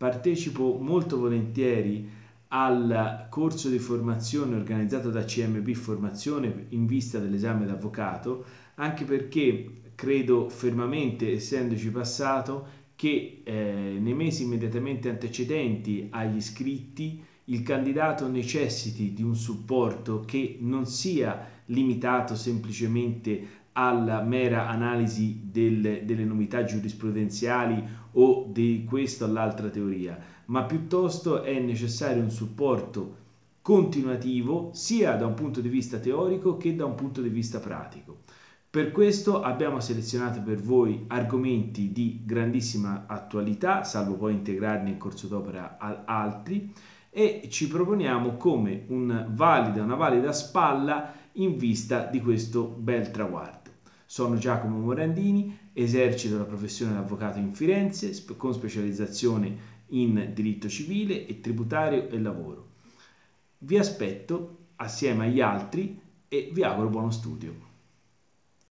partecipo molto volentieri al corso di formazione organizzato da CMB Formazione in vista dell'esame d'avvocato, anche perché credo fermamente, essendoci passato, che nei mesi immediatamente antecedenti agli iscritti il candidato necessiti di un supporto che non sia limitato semplicemente alla mera analisi delle novità giurisprudenziali o di questa o l'altra teoria, ma piuttosto è necessario un supporto continuativo sia da un punto di vista teorico che da un punto di vista pratico. Per questo abbiamo selezionato per voi argomenti di grandissima attualità, salvo poi integrarne in corso d'opera altri, e ci proponiamo come una valida spalla in vista di questo bel traguardo. Sono Giacomo Morandini, esercito la professione di avvocato in Firenze con specializzazione in diritto civile e tributario e lavoro. Vi aspetto assieme agli altri e vi auguro buono studio.